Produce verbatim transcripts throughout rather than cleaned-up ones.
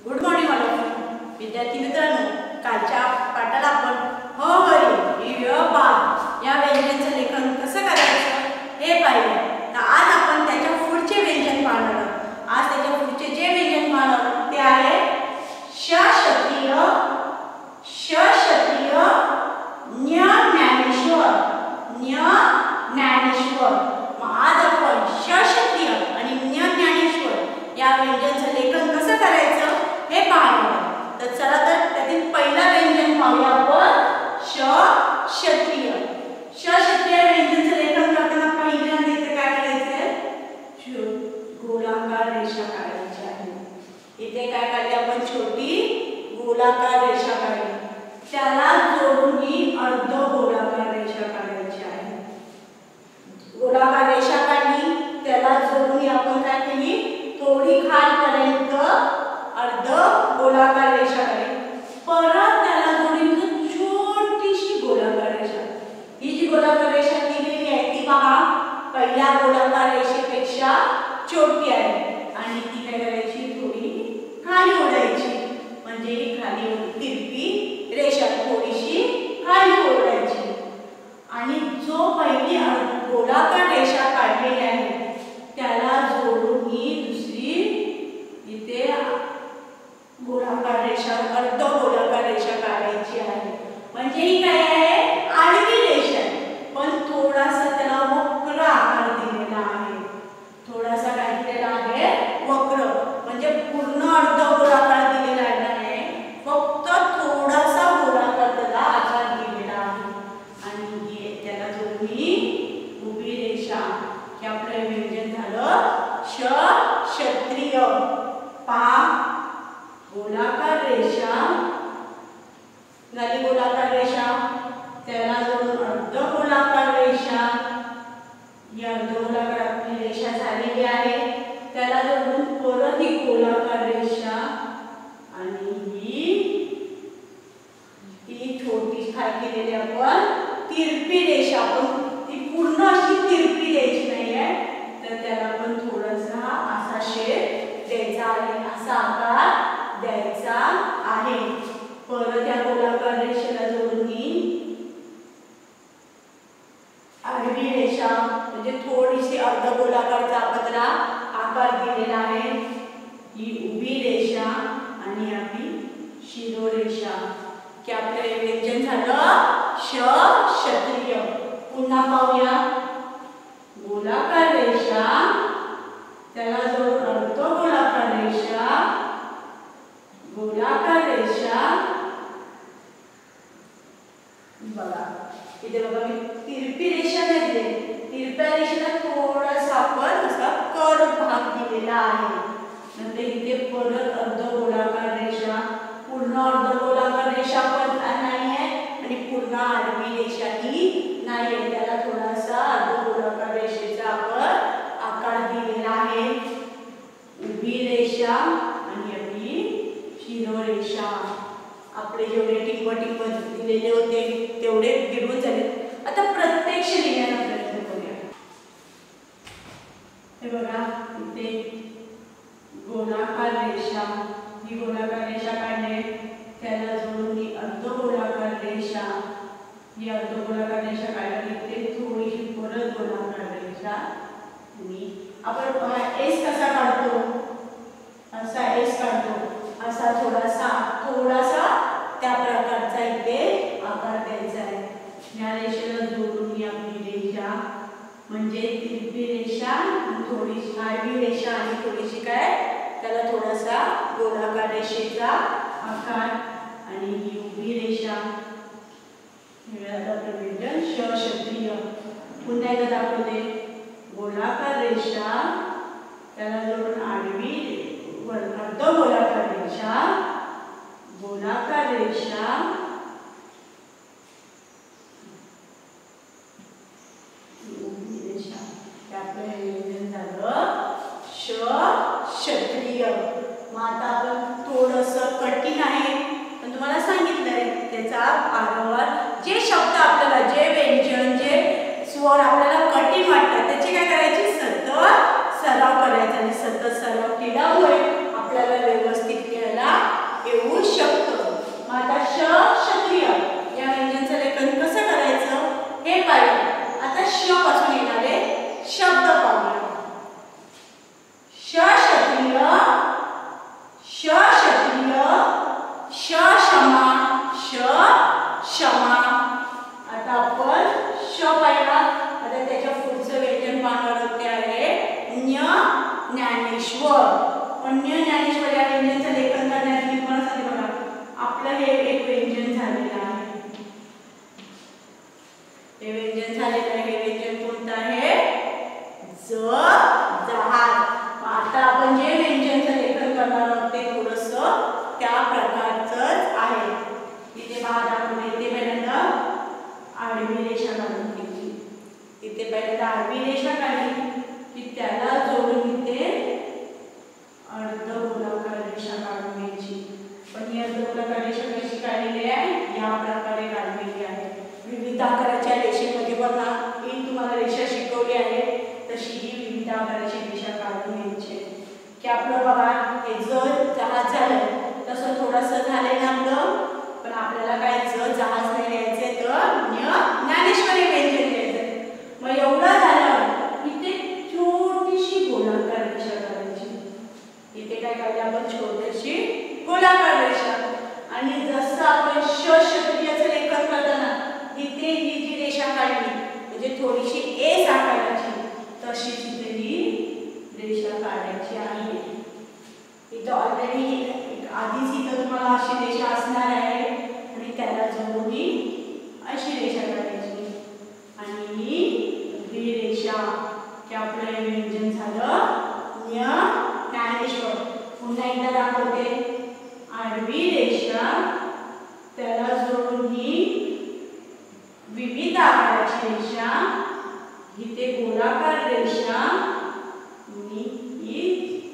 Good morning all of you. विद्यार्थी मित्रांनो, कालच्या पाठात आपण ह हरी य बा या व्यंजनाचं लेखन कसं करायचं हे पाहिले. तर आज आपण त्याच्या पुढचे व्यंजन पाहणार आहोत. आज त्याच्या पुढचे जे व्यंजन पाहणार ते आहे श क्षत्रिय, श क्षत्रिय, ज्ञ ज्ञानेश्वर, ज्ञ ज्ञानेश्वर. मग आज आपण श क्षत्रिय आणि ज्ञ ज्ञानेश्वर या व्यंजनाचं लेखन कसं करायचं हे पाहणार. तर चला तर त्यातील पहिला व्यंजन पाहूया आपण श क्षत्रिय. श क्षत्रिय व्यंजनाचं लेखन करताना पहिल्यांदा इथे काय करायचंय, गोलाकार रेषा काढायची आहे. इथे काय काढली आपण, छोटी गोलाकार रेषा काढली. त्याला जोडून ही अर्ध गोलाकार रेषा काढायची आहे. गोलाकार रेषा काढली, त्याला जोडून आपण काय केली, थोडी खालपर्यंत अर्ध गोलाकार रेषा काढली. परत त्याला जोडून छोटीशी गोलाकार रेषा. ही जी गोलाकार रेषा दिलेली आहे ती पहा पहिल्या गोलाकार रेषेपेक्षा छोटी आहे आणि ती काय करायची, थोडी खाली ओढायची. म्हणजे खाली तिरपी रेषा थोडीशी खाली ओढायची. आणि जो पहिली गोलाकार रेषा काढलेली आहे त्याला जोडून ही दुसरी इथे गोलाकार रेषा, अर्ध गोलाकार रेषा काढायची आहे. म्हणजे ही काय आहे, आडवी रेषा आहे, पण थोडासा त्याला वक्र आकार दिलेला आहे. थोडासा काय दिलेला आहे, वक्र. म्हणजे पूर्ण अर्ध गोलाकार दिलेला आहे, फक्त थोडासा गोलाकार त्याला आकार दिलेला आहे. आणि त्याला जोडून ही उभी रेषा. हे आपलं व्यंजन झालं श क्षत्रिय. पहा गोलाकार रेषा झाली, गोलाकार रेषा, त्याला जोडून अर्ध गोलाकार रेषा. ही अर्ध गोलाकार आपली रेषा झालेली आहे. त्याला जोडून परत ही गोलाकार रेषा आणि ही ती छोटी काय केलेली आपण तिरपी रेषा. आपण ती पूर्ण अशी तिरपी द्यायची नाहीये, तर त्याला आपण थोडासा असा शेप द्यायचा आहे, असा आकार द्यायचा आहे. परत या गोलाकार रेषेला जोडून आडवी रेषा, म्हणजे थोडीशी अर्ध गोलाकारचा आपण त्याला आकार दिलेला आहे. ही उभी रेषा आणि आपली शिरोरेषा. की आपलं व्यंजन झालं श क्षत्रिय. पुन्हा पाहूया गोलाकार रेषा, त्याला जोडून अर्ध गोलाकार रेषा, गोलाकार रेषा. बघा इथे बघा मी तिरपी रेषा घेतली. तिरप्या रेषेला थोडासा आपण असा कर्व भाग दिलेला आहे. नंतर इथे परत अर्ध गोलाकार रेषा, पूर्ण अर्ध गोलाकार रेषा पण नाही आहे आणि पूर्ण आडवी रेषा ही नाही आहे. त्याला थोडासा अर्ध गोलाकार रेषेचा आपण आकार दिलेला आहे. उभी रेषा आणि आपली शिरोरेषा. आपले जेवढे टिंब टिंब दिलेले होते तेवढे गिरवून झाले. आता प्रत्यक्ष लिहिण्याचा प्रयत्न करूया. हे बघा इथे गोलाकार रेषा, ही गोलाकार रेषा काढणे, त्याला जोडून ही अर्ध गोलाकार रेषा. ही अर्ध गोलाकार रेषा काढली, ते थोडीशी परत गोलाकार रेषा. आणि आपण एस कसा काढतो, असा एस काढतो, असा थोडासा थोडासा त्या प्रकारचा इथे आकार द्यायचा आहे. या रेषेला जोडून ही आपली रेषा, म्हणजे तिरपी रेषा, थोडीशी आडवी रेषा आणि थोडीशी काय त्याला थोडासा गोलाकार रेषेचा आकार आणि ही उभी रेषा. व्यंजन श क्षत्रिय. पुन्हा एकदा दाखवते गोलाकार रेषा, त्याला जोडून आडवी अर्ध गोलाकार रेषा, गोलाकार रेषा, उभी रेषा. आपलं व्यंजन झालं श क्षत्रिय. मग आता आपण थोडंसं कठीण आहे पण तुम्हाला सांगितलंय त्याचा वारंवार जे शब्द आपल्याला, जे व्यंजन, जे स्वर आपल्याला कठीण वाटतात त्याची काय करायची, सतत सराव करायचा. आणि सतत सराव केल्यामुळे आपल्याला व्यवस्थित लिहायला ज्ञानेश्वर. वन्य ज्ञानेश्वर या व्यंजनाचं लेखन करण्यासाठी तुम्हाला सांगते बघा, आपलं हे एक व्यंजन झालेलं आहे. हे व्यंजन झालेलं आहे. हे व्यंजन कोणतं आहे? ज जहाज. आता आपण जे व्यंजनचं लेखन करणार आहोत ते थोडंसं त्या प्रकारचंच आहे. इथे पहा दाखवले. इथे पहिल्यांदा आडवी रेषा काढून घ्यायची. इथे पहिल्यांदा आडवी रेषा काढली की त्याला जोडून इथे अर्धगोलाकार रेषा काढून घ्यायची. पण ही अर्धगोलाकार रेषा कशी काढलेली आहे? या प्रकारे काढलेली आहे. विविध आकाराच्या रेषेमध्ये बघा, मी तुम्हाला रेषा शिकवली आहे तशी ही विविध आकाराची रेषा काढून घ्यायची. की आपलं बघा हे जर जहाज झालं तसं थोडंसं झालंय ना आपलं. पण आपल्याला काय ज जहाज नाही लिहायचंय तर ज्ञानेश्वरी व्यंजन लिहायचंय. मग एवढं झालं इथे छोटीशी गोलाकार रेषा काढायची. इथे काय काढली आपण? छोटीशी गोलाकार रेषा. आणि जसं आपण श क्षत्रियाचं लेखन करताना इथे ही जी रेषा काढली म्हणजे थोडीशी ए साकारायची, तशीच इथे ही रेषा काढायची आहे. इथं ऑलरेडी आधीच इथं तुम्हाला अशी रेषा असणार आहे आणि त्याला जोडून अशी रेषा काढायची. आणि ही उभी रेषा की आपलं हे व्यंजन झालं ज्ञ ज्ञानेश्वर. पुन्हा एकदा दाखवते. आडवी रेषा, त्याला जोडून ही विविध आकाराची रेषा, इथे गोलाकार रेषा आणि ही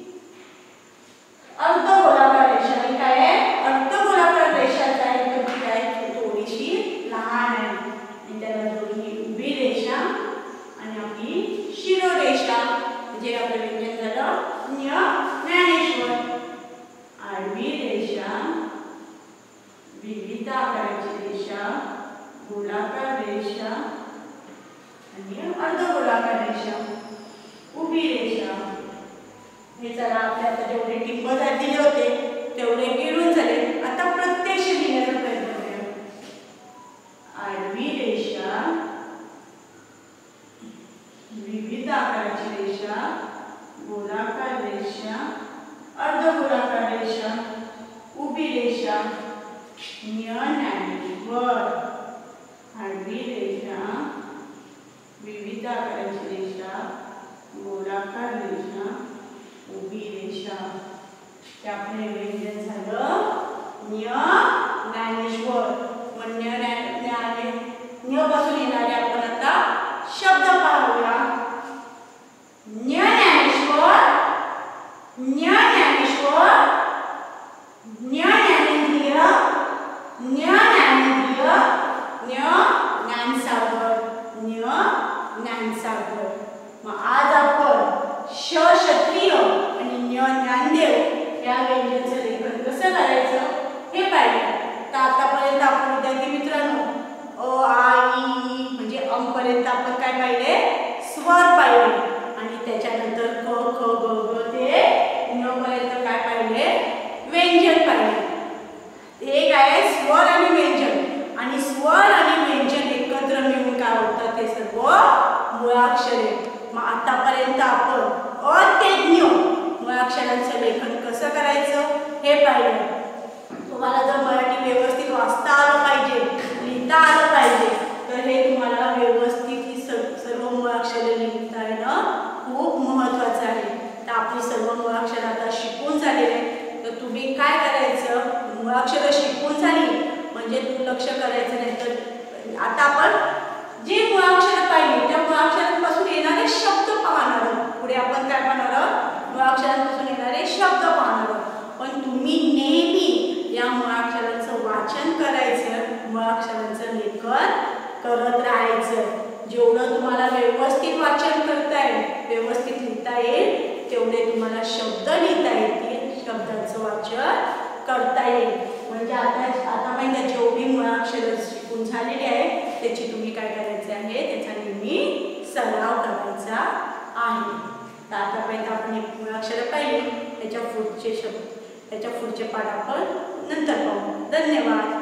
अर्धगोलाकार रेषा. आणि काय आहे? अर्धगोलाकार रेषाच आहे तर काय थोडीशी लहान आहे. आणि त्याला जोडून ही उभी रेषा आणि आपली शिरोरेषा म्हणजे आपलं व्यंजन झालं ज्ञ ज्ञानेश्वर. आडवी रेषा, विविध आकाराची रेषा, गोलाकार रेषा आणि अर्धगोलाकार रेषा, उभी रेषा. हे चला आपल्या आता जेवढे टिंब दिले होते तेवढे गिळून झाले. आता प्रत्यक्ष लिहिण्याचा प्रयत्न करूया. आडवी रेषा, विविध आकाराची रेषा, गोलाकार रेषा, अर्धगोलाकार रेषा, उभी रेषा, ज्ञ ज्ञानेश्वर. आडवी रेषा, विविध आकाराची रेषा, गोलाकार रेषा, उभी रेषा. ते आपले व्यंजन झालं ज्ञ ज्ञानेश्वर. वन्य ज्ञाने ज्ञ पासून येणारे आपण आता शब्द पाहूया. ज्ञ ज्ञानेश्वर, ज्ञ ज्ञानेश्वर, ज्ञ ज्ञानेंद्रिय, ज्ञ ज्ञानेंद्रिय, ज्ञ ज्ञानसागर, ज्ञ ज्ञानसागर. मग आज आपण श क्षत्रिय आणि ज्ञ ज्ञानदेव या व्यंजनाचं लेखन कसं करायचं हे पाहिलं. तर आतापर्यंत आपण विद्यार्थी मित्रांनो अ आ इ म्हणजे अम पर्यंत आपण काय पाहिले? स्वर पाहिले. आणि त्याच्यानंतर क ख ग ग ते ज्ञ पर्यंत काय पाहिले? व्यंजन पाहिले. हे काय स्वर आणि व्यंजन. आणि स्वर आणि व्यंजन एकत्र मिळून काय होतात? ते सर्व मुळाक्षरे. मग आतापर्यंत आपण अ ते ज्ञ मुळाक्षरांचं लेखन कसं करायचं हे पाहिलं. तुम्हाला जर मराठी व्यवस्थित वाचता आलं पाहिजे, लिहिता आलं पाहिजे तर हे तुम्हाला व्यवस्थित ही सर्व मुळाक्षरे लिहिता येणं खूप महत्त्वाचं आहे. तर आपली सर्व मुळाक्षरं आता शिकून झालेली आहेत. तर तुम्ही काय करायचं? मुळाक्षरं शिकून झाली म्हणजे दुर्लक्ष करायचं नाही. तर आता आपण जी मुळाक्षरं पाहिली त्या मुळाक्षरांपासून येणारे शब्द पाहणार आहोत. पुढे आपण काय पाहणार आहोत? मुळाक्षरांपासून येणारे शब्द पाहणार आहोत. पण तुम्ही नेहमी या मुळाक्षरांचं वाचन करायचं, मुळाक्षरांचं लेखन करत राहायचं. जेवढं तुम्हाला व्यवस्थित वाचन करता येईल, व्यवस्थित लिहिता येईल तेवढे तुम्हाला शब्द लिहिता येतील, शब्दांचं वाचन करता येईल. म्हणजे आता आता माहिती जेवढी मुळाक्षरं शिकून झालेली आहे त्याची तुम्ही काय करायचे आहे? त्याचा नेहमी सराव करायचा आहे. तर आतापर्यंत आपण एक मुळाक्षरं पाहिली. त्याच्या पुढचे शब्द त्याच्या पुढचे पाठ आपण नंतर पाहू. धन्यवाद.